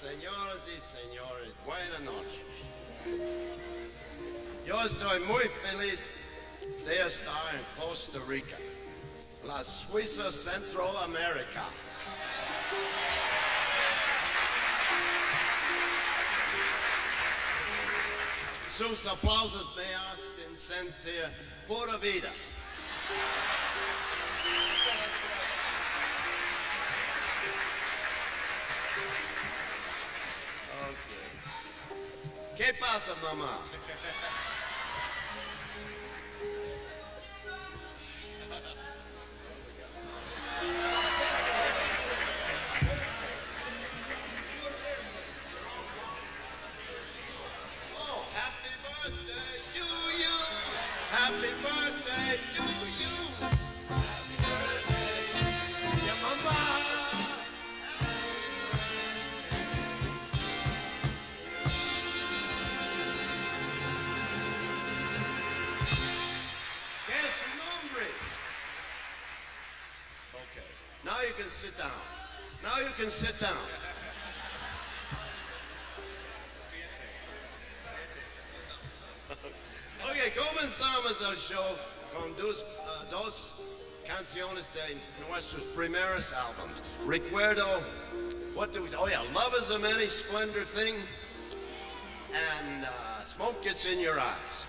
Señoras y señores, buenas noches. Yo estoy muy feliz de estar en Costa Rica, la Suiza Centroamérica. Sus aplausos me hacen sentir pura vida. ¿Qué pasa, mamá? Oh, happy birthday to you. Happy birthday to you. Happy birthday, yeah, mamá. Okay, now you can sit down. Now you can sit down. Okay, comenzamos el show con dos canciones de nuestros primeros álbumes. Recuerdo, what do we, oh yeah, Love is a Many Splendid Thing, and Smoke Gets in Your Eyes.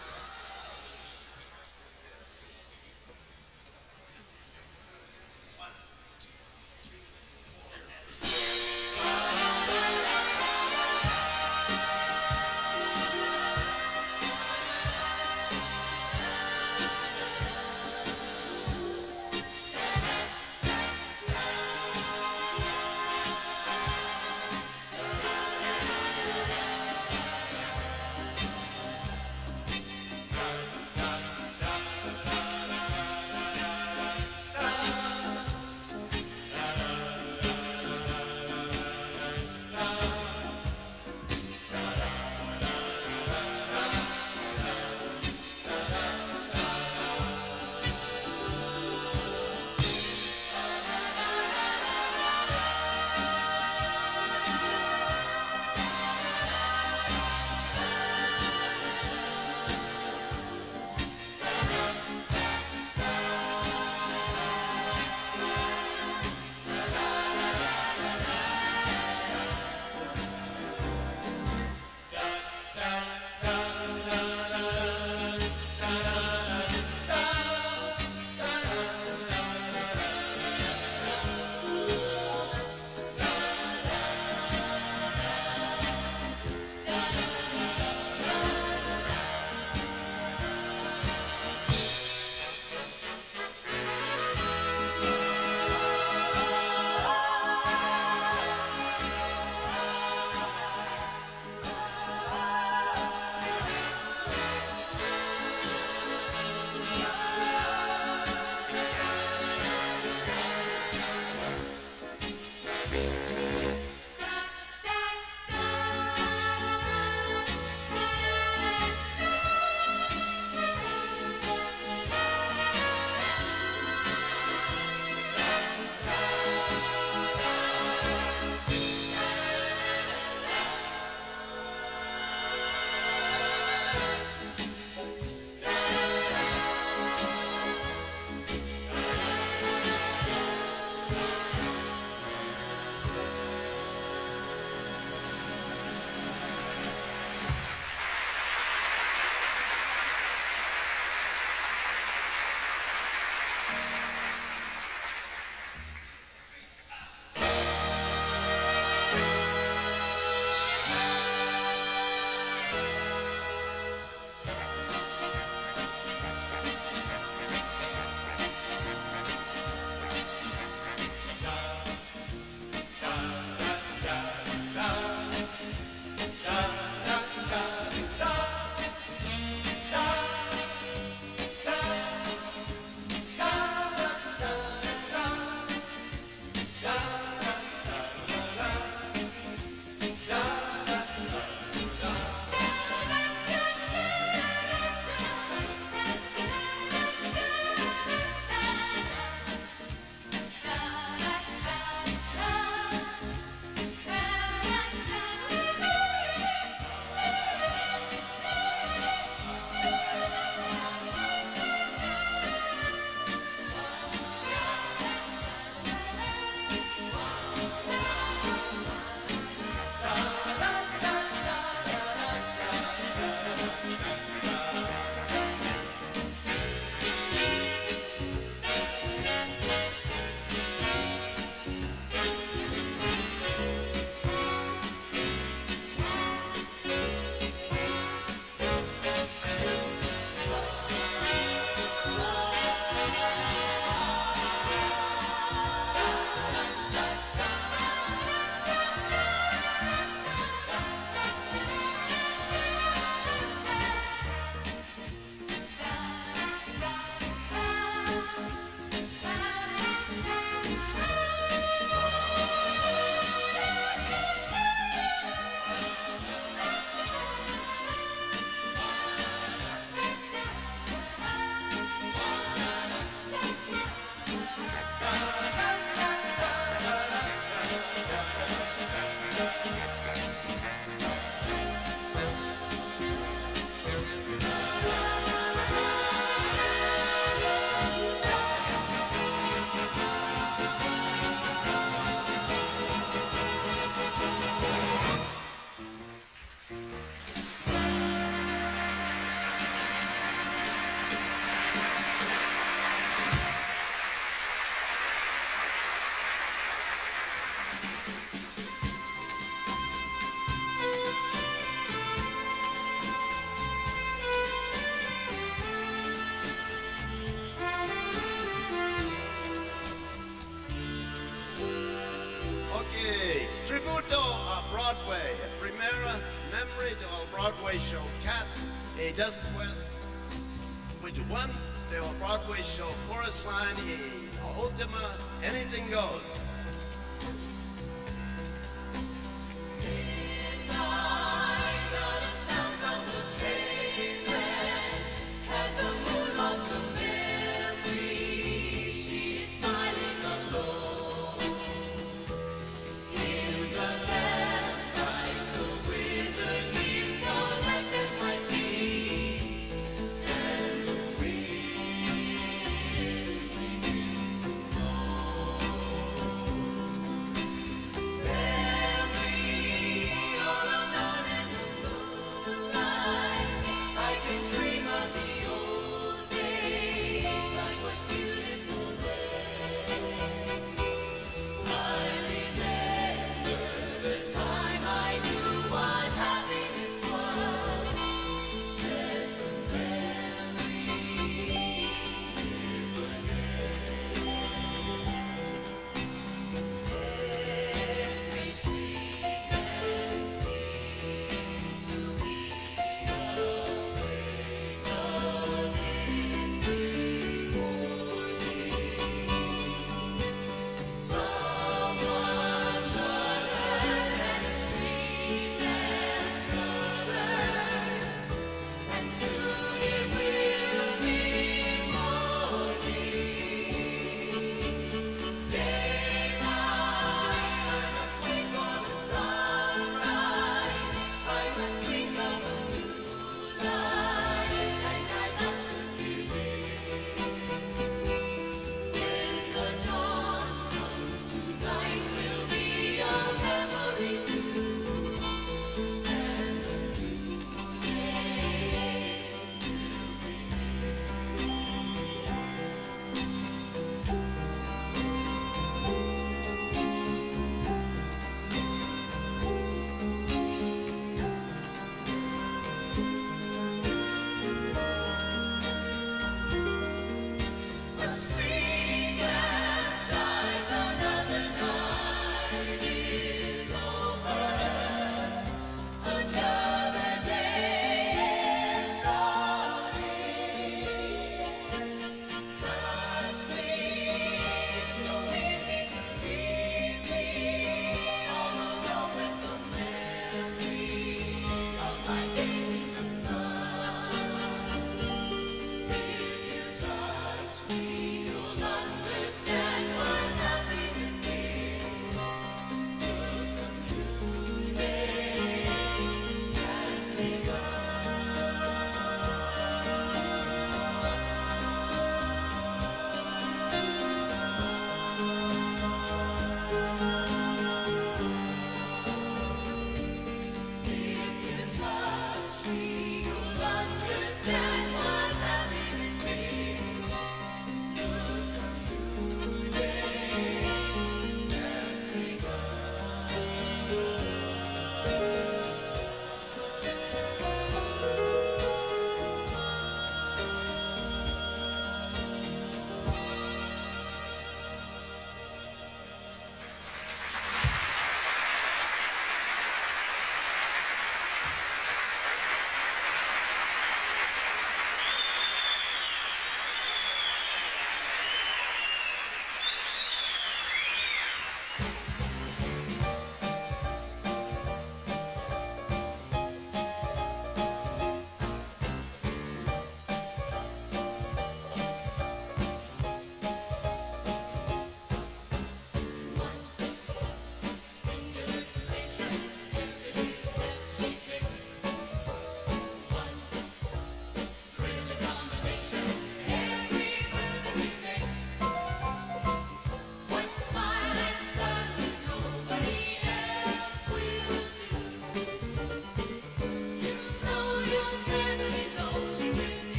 Okay, tributo a Broadway, primera memory del Broadway show Cats, y después with one del Broadway show chorus line y la última Anything Goes.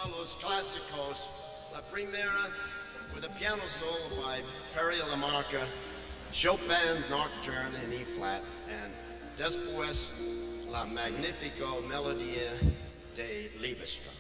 los clásicos. La primera with a piano solo by Perry Lamarca, Chopin Nocturne in E flat, and después la magnífica melodía de Liebestraum.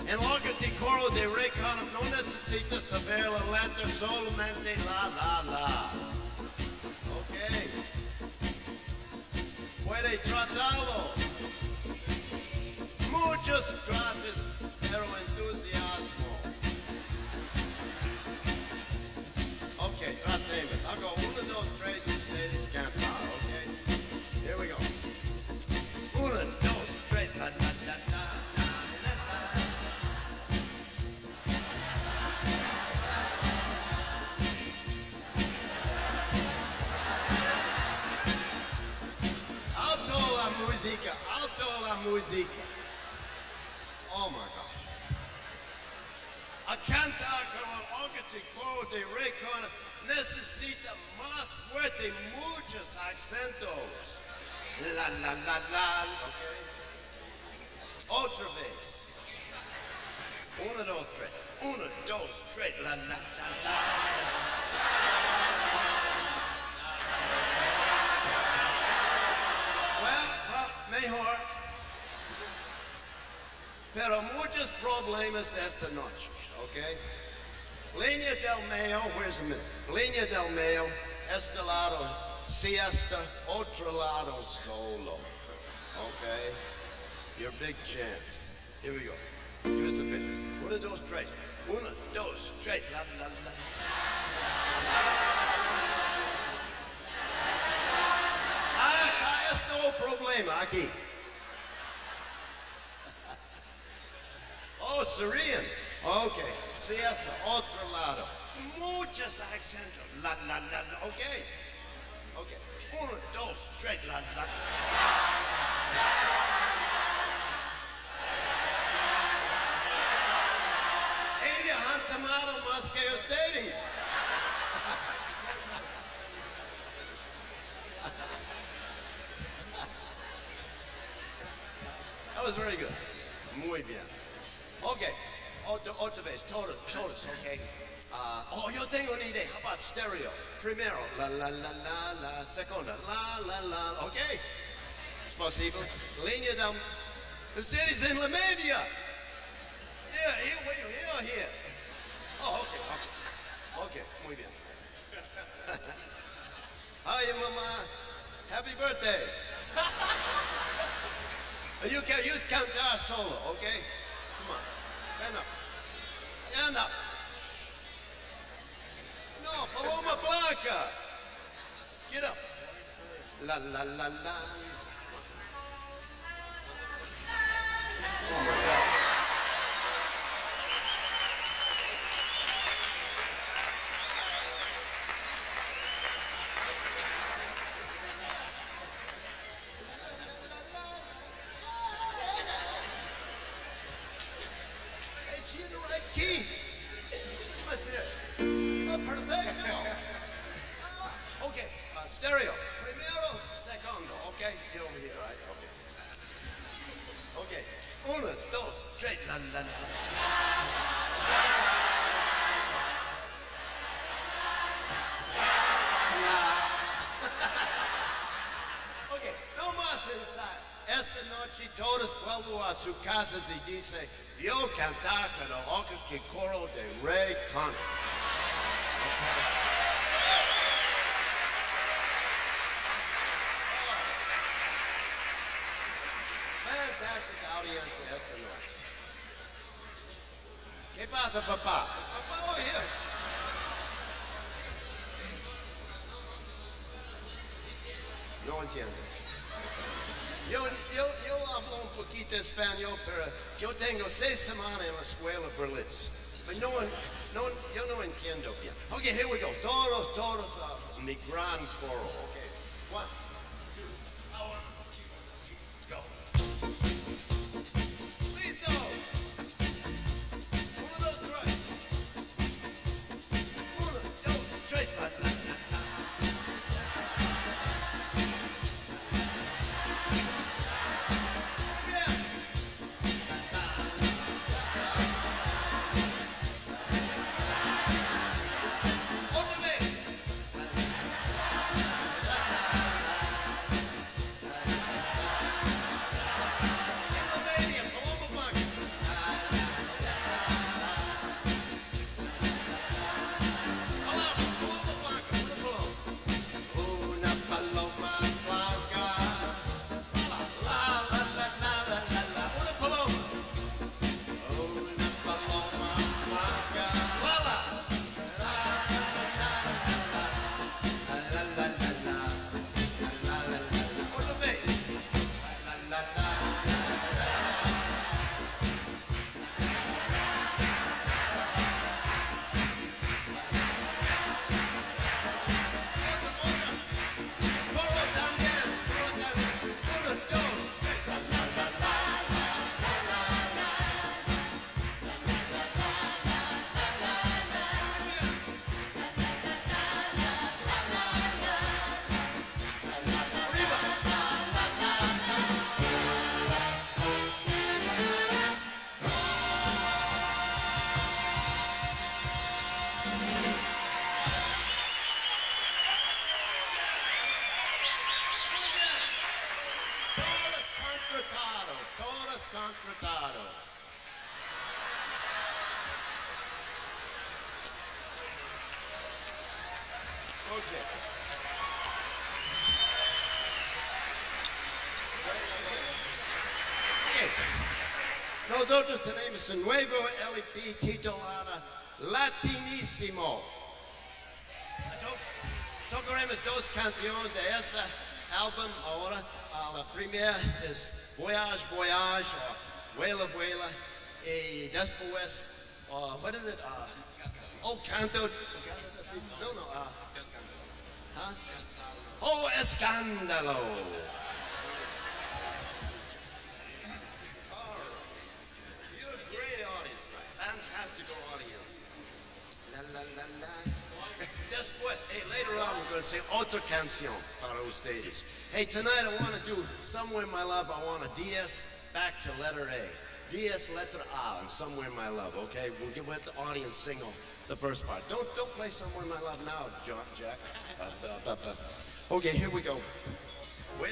En lo que te coro de recono no necesitas saber la letra, solamente la, la, la. Ok. Puede tratarlo. Muchas gracias, pero entusiasmo. Ok, tratemos. Hago 1, 2, 3 y ustedes cantar, ok? Here we go. 1, 2, 3, la, la, la, la. Alto la música. Oh my gosh. A cantar con el órgano de recono necesita más fuerte muchos acentos. La, la, la, la. Okay. Otra vez. 1, 2, 3. 1, 2, 3. La, la, la, la. Mejor, pero muchos problemas esta noche, ¿ok? Línea del medio, where's the middle? Línea del medio, este lado siesta, otro lado solo, ¿ok? Your big chance. Here we go. Give us a bit. 1, 2, 3. 1, 2, 3. La, la, la. Problema aquí. Oh, Syrian. Ok. Siesta, otro lado. Muchos acentos. La, la, la, la. Ok. Ok. 1, 2, 3. La, la. Ellos han tomado más que ustedes. That was very good. Muy bien. Okay. Otra vez. Todos, okay. Yo tengo una idea. How about stereo? Primero, la, la, la, la, la. Segunda, la, la, la. Okay. Es posible. Línea del... Ustedes en la media. Here. Oh, okay. Okay, muy bien. Hi, Mama. Happy birthday. You cantar solo, okay? Come on. Stand up. Stand up. No, Paloma Blanca. Get up. La, la, la, la. Oh, my God. Key. What's it? Oh, perfecto. Okay, stereo. Primero, segundo. Okay, get over here, right? Okay. Okay. 1, 2, 3. La, la, la. Okay, no más ensayo. Esta noche todos vuelvo a sus casas y dice, yo cantar con el orquesta y coro de Ray Conniff. Fantastic audiencia esta noche. ¿Qué pasa, papá? Papá, over here. No entiendo. Yo hablo un poquito español, pero yo tengo 6 semanas en la escuela Berlitz. Pero yo no entiendo bien. Okay, here we go. Todos, mi gran coro. Okay, 1, 2, 1, 2, go. Please go. 1, 2, 3. 1, 2, 3. La, la, la. Okay. Okay. Nosotros tenemos un nuevo LP titulado Latinissimo. Tocaremos dos canciones de este álbum ahora. La primera es Voyage, Voyage, o Vuela, Vuela. Y después, what is it? Canto. No, no. Huh? Oh, Escándalo. You're a great audience, fantastic audience. La la la la. Después, hey, later on we're going to sing otra canción para ustedes. Hey, tonight I want to do Somewhere My Love. I want a DS back to letter A. DS letter A and Somewhere My Love, okay? We'll let the audience sing the first part. Don't play Somewhere My Love now, Jack. Okay, here we go. Wait.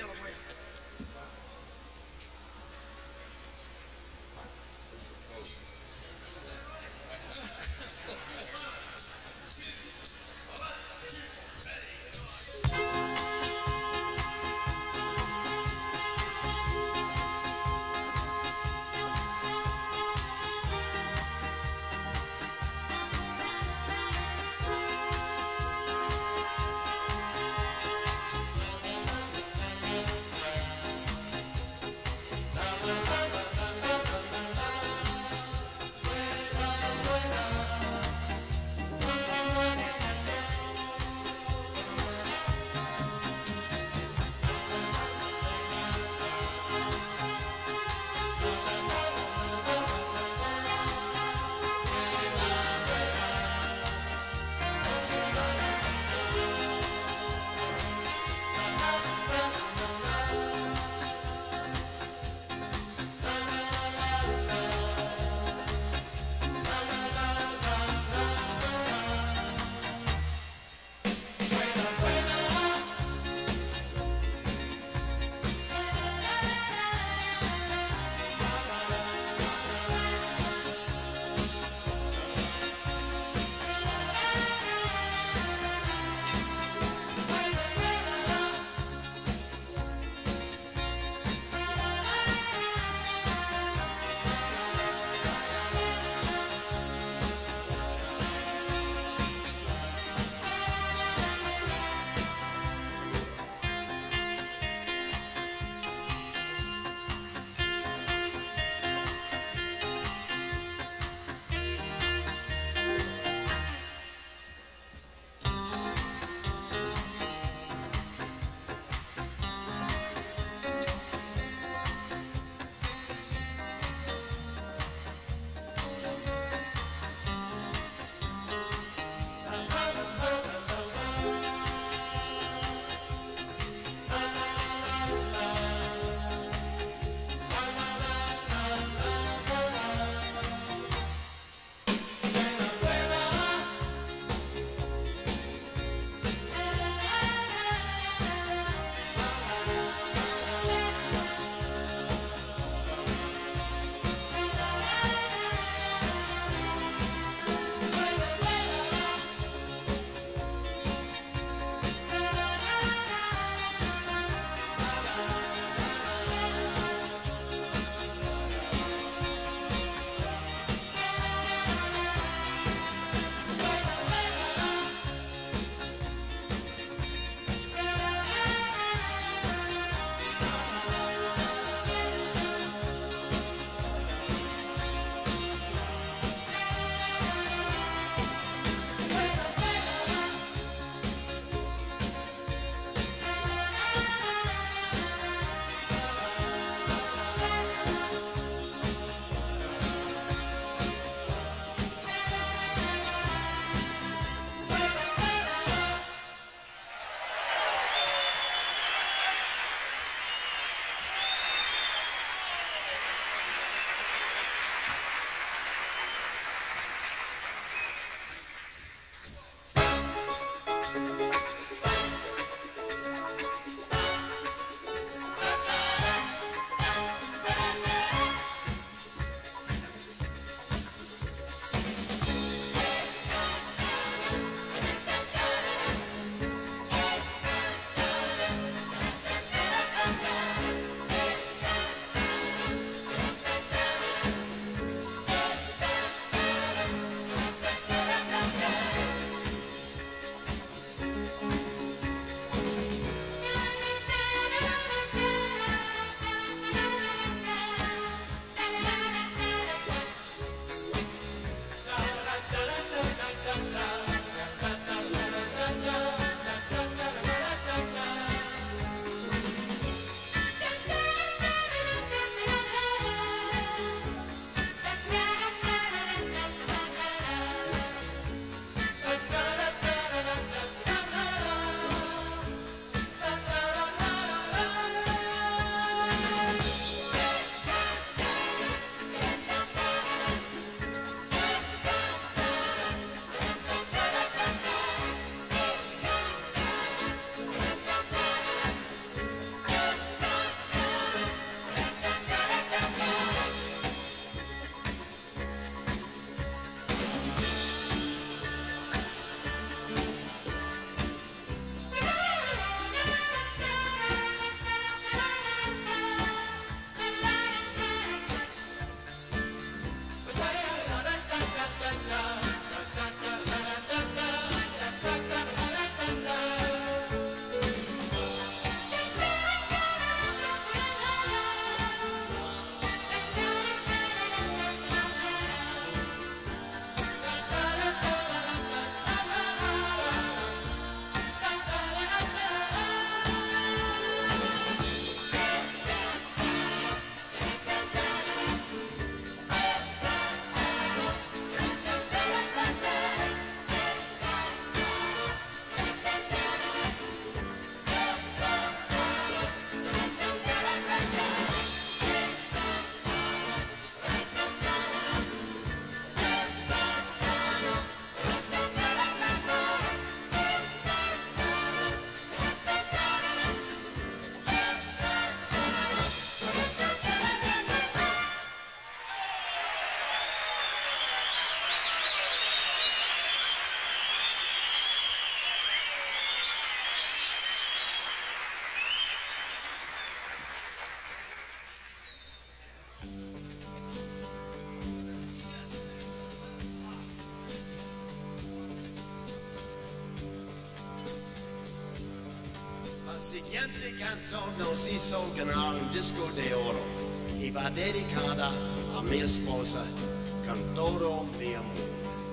siguiente canzone nos hizo ganar un disco de oro y va dedicada a mi esposa con todo mi amor.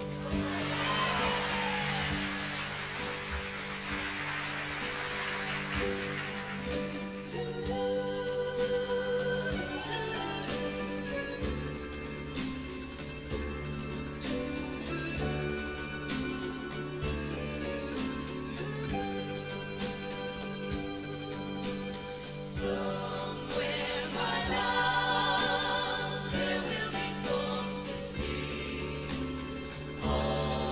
Somewhere, my love, there will be songs to sing. All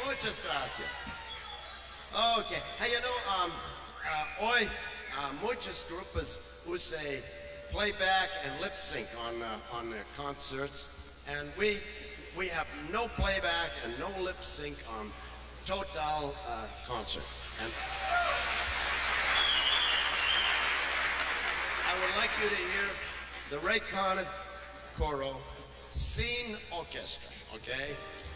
Muchas gracias. Okay. Hey, you know, hoy muchas grupos use playback and lip sync on their concerts, and we have no playback and no lip sync on Total concert. And I would like you to hear the Ray Conniff Coro Scene Orchestra, okay?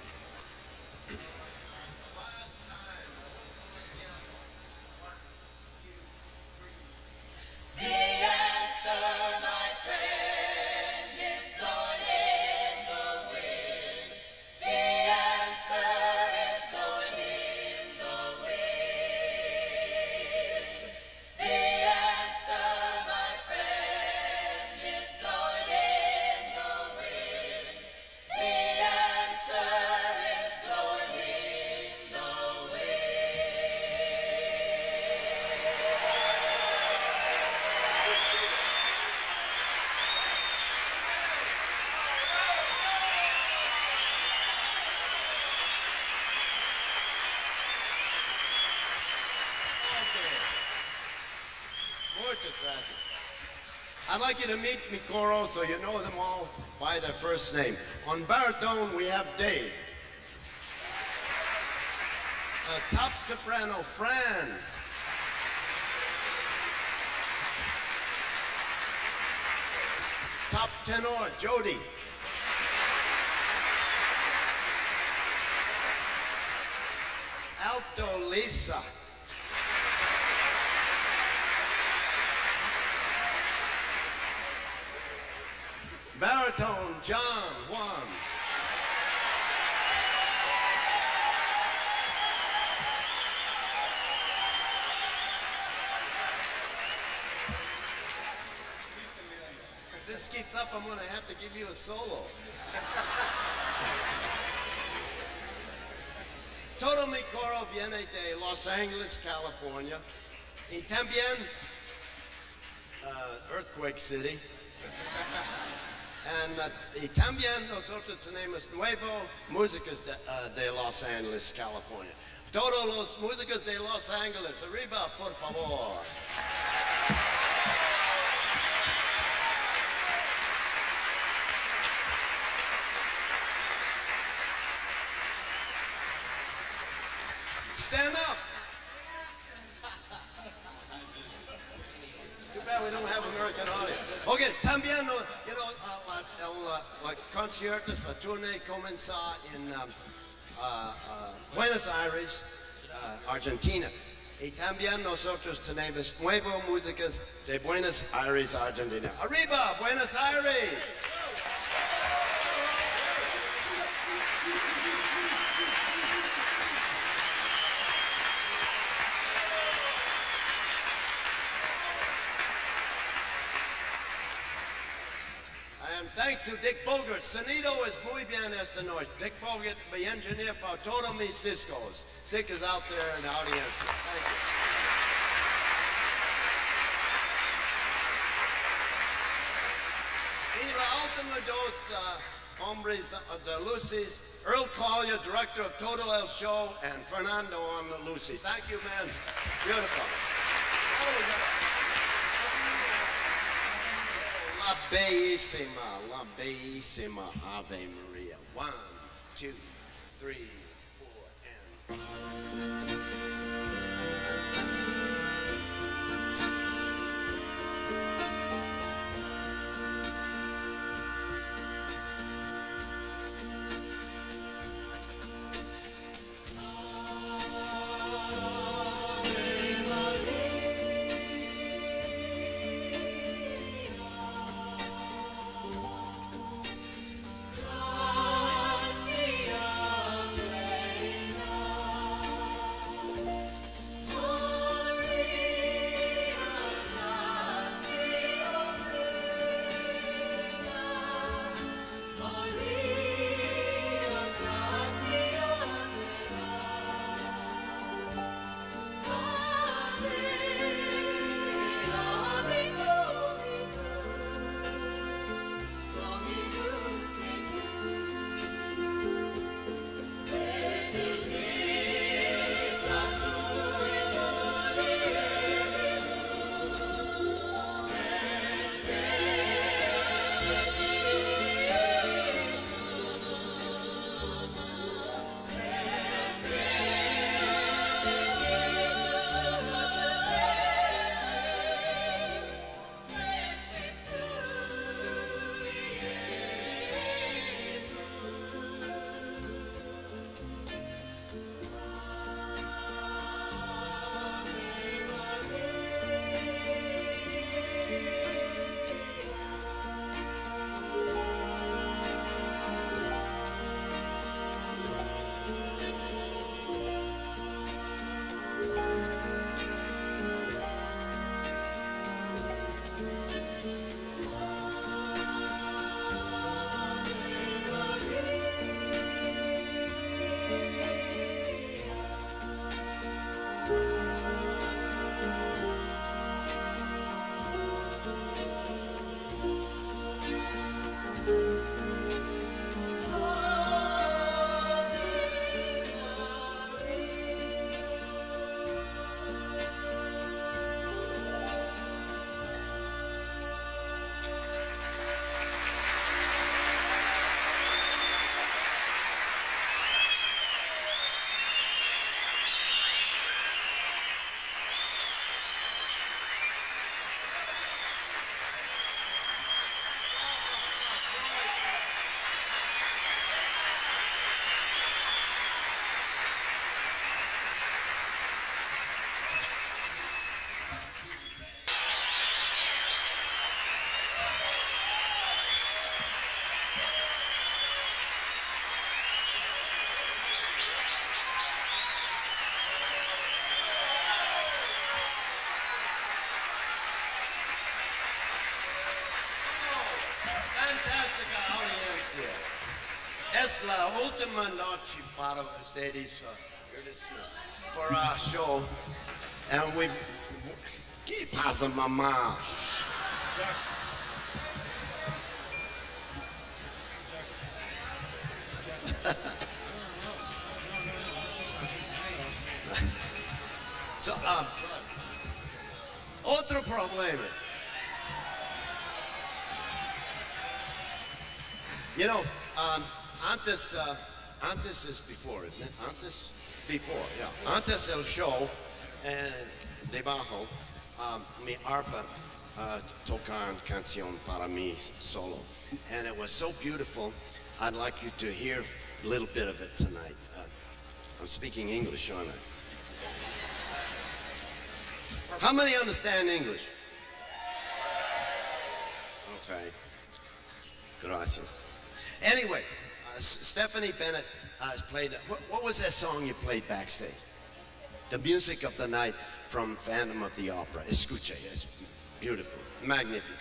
The answer, my friend, is blowing in the wind. The answer is blowing in the wind. The answer, my friend, is blowing in the wind. The answer is blowing in the Muchas gracias. I'd like you to meet mi coro so you know them all by their first name. On baritone, we have Dave. Top soprano, Fran. Top tenor, Jody. Alto, Lisa. Baritone, John, Juan. If this keeps up, I'm going to have to give you a solo. Todo mi coro viene de Los Angeles, California. Y también Earthquake City. Y también nosotros tenemos nuevos músicos de Los Angeles, California. Todos los músicos de Los Angeles, arriba, por favor. Stand up. Too bad we don't have American audience. Okay, también, you know, el concierto, la tournée comenzó en Buenos Aires, Argentina. Y también nosotros tenemos nuevos músicos de Buenos Aires, Argentina. Arriba, Buenos Aires. Thanks to Dick Bulgert. Sonido es muy bien esta noche. Dick Bulgert, mi engineer para todos mis discos. Dick is out there in the audience. Thank you. Y la última dos hombres de luces, Earl Collier, director of Total El Show, and Fernando on the luces. Thank you, man. Beautiful. La bellísima Ave Maria. 1, 2, 3, 4, and... ultima noche para ustedes, you're dismissed, for our show. And we... ¿Qué pasa, mamá? So, otro problema. You know, antes is before, isn't it? Antes, before, yeah. Antes el show, debajo, mi arpa tocan canción para mí solo. And it was so beautiful, I'd like you to hear a little bit of it tonight. I'm speaking English, aren't I? How many understand English? Okay. Gracias. Anyway, Stephanie Bennett played, what was that song you played backstage? The music of the night from Phantom of the Opera. Escucha, it's beautiful, magnificent.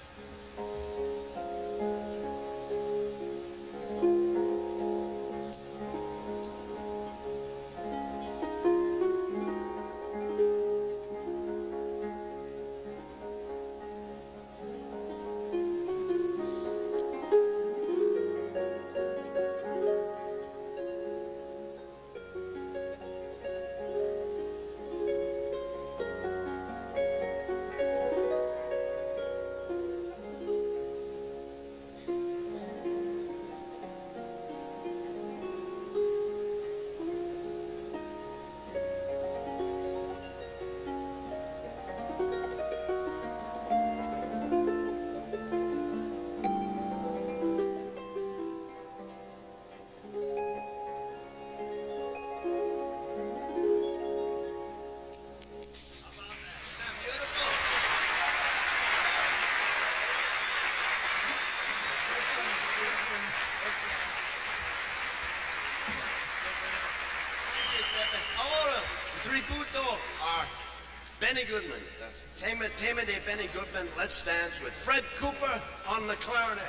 Benny Goodman, that's Tema de Benny Goodman. Let's dance with Fred Cooper on the clarinet.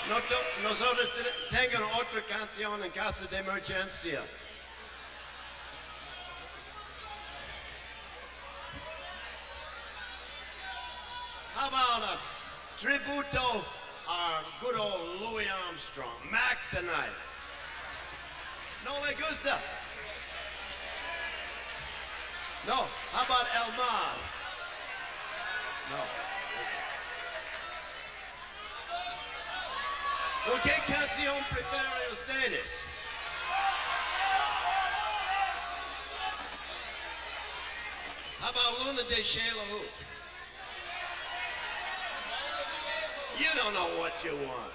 Nosotros tenemos otra canción en caso de emergencia. How about a tributo a good old Louis Armstrong, Mac tonight? No le gusta? No. How about El Mar? No. ¿Por qué canción prefieren ustedes? How about Luna de Sheila Who? You don't know what you want.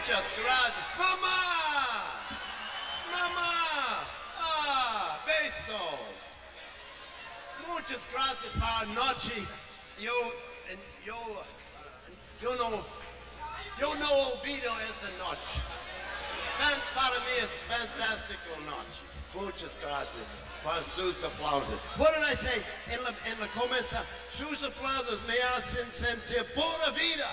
Muchas gracias. ¡Mamá! ¡Mamá! ¡Ah! ¡Beso! Muchas gracias para noche. Yo no olvido esta noche. Para mí es fantástico noche. Muchas gracias por sus aplausos. What did I say? En la comienza, sus aplausos me hacen sentir pura vida.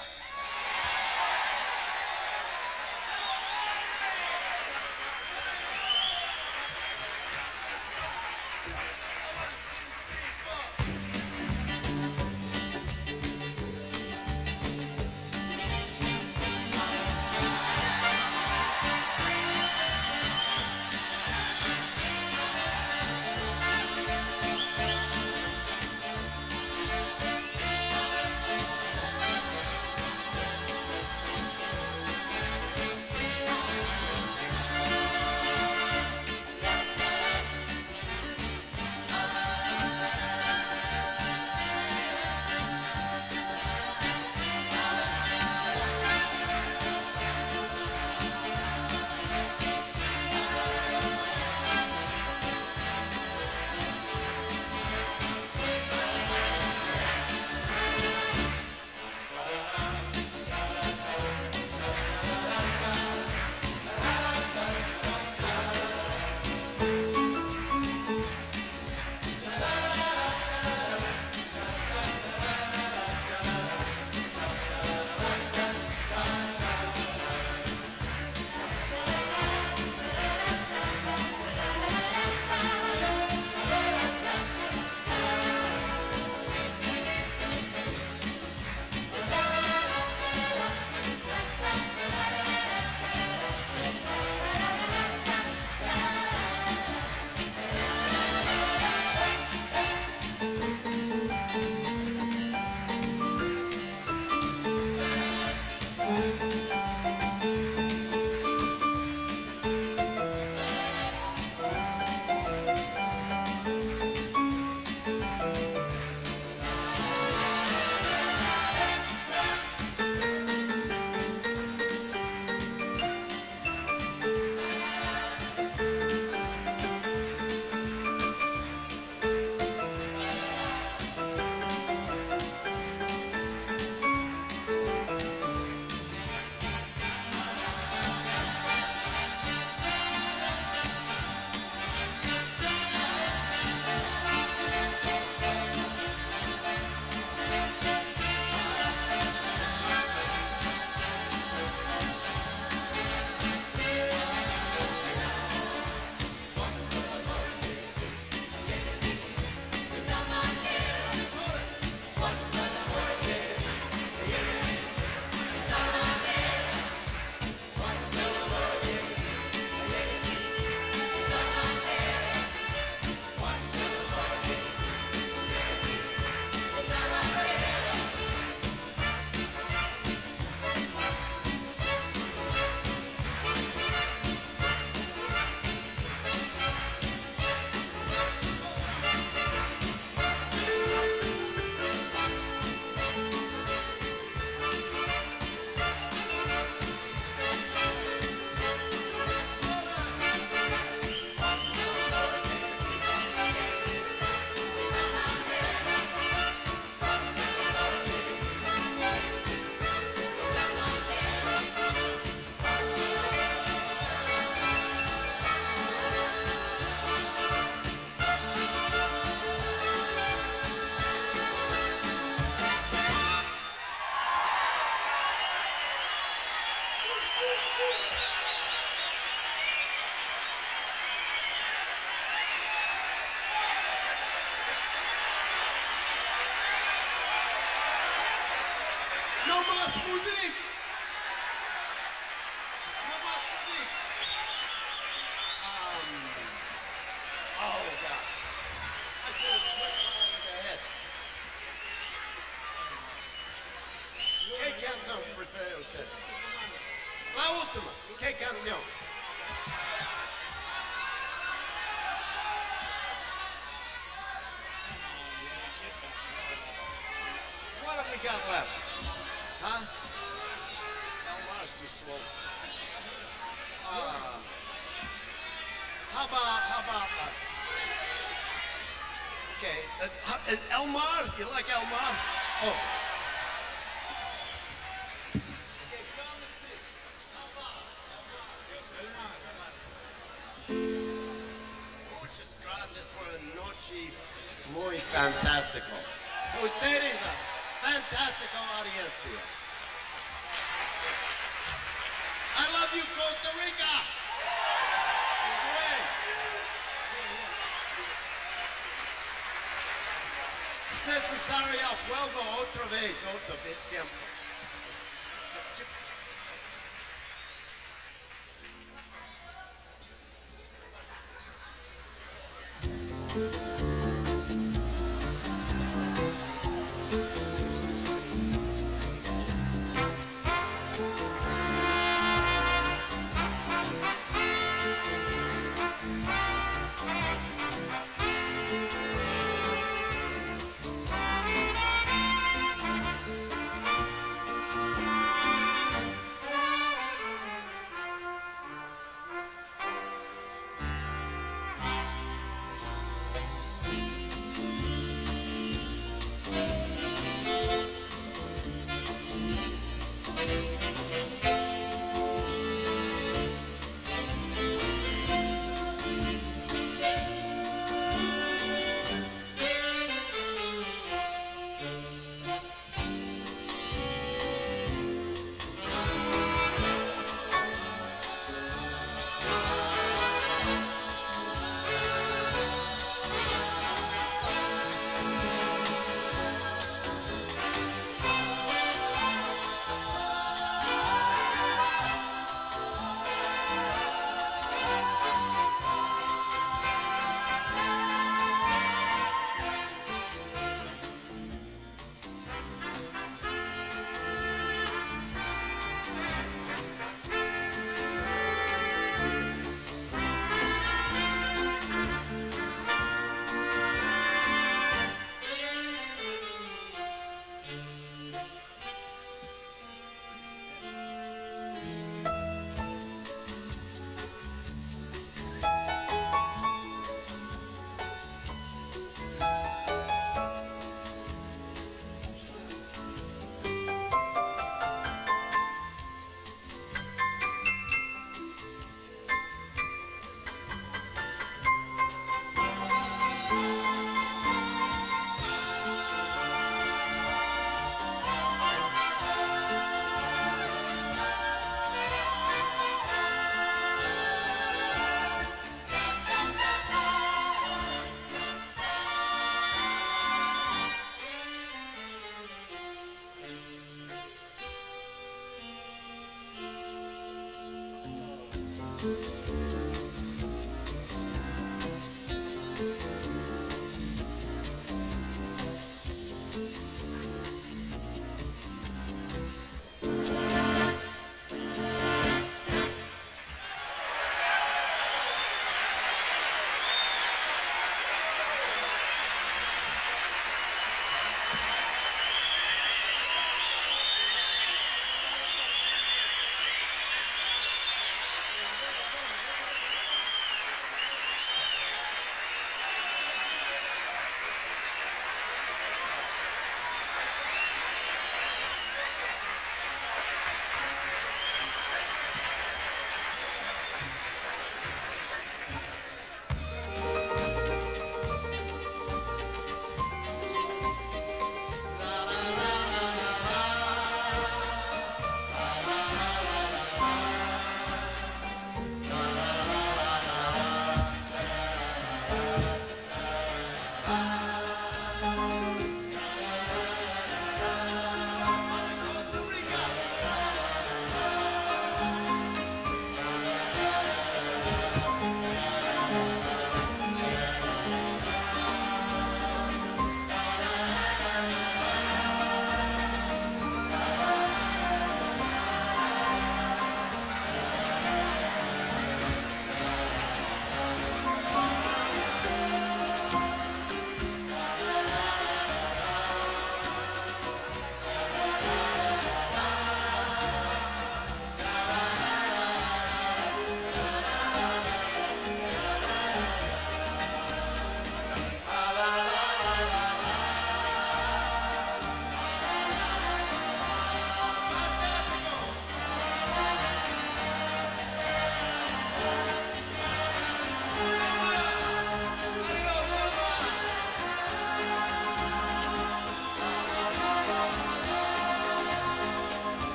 No más Musik! No más Musik! Oh, God. I should have put it over the head. ¿Qué canción prefiere usted? La última. ¿Qué canción? What have we got left? Huh? El March too slow. How about, okay, Elmar? You like Elmar? Oh. Okay, John, let's see. How about Muchas gracias por la noche muy fantástico. Ustedes are fantástico audiencia. I love you, Costa Rica. Great. Es necesario vuelvo otra vez tiempo.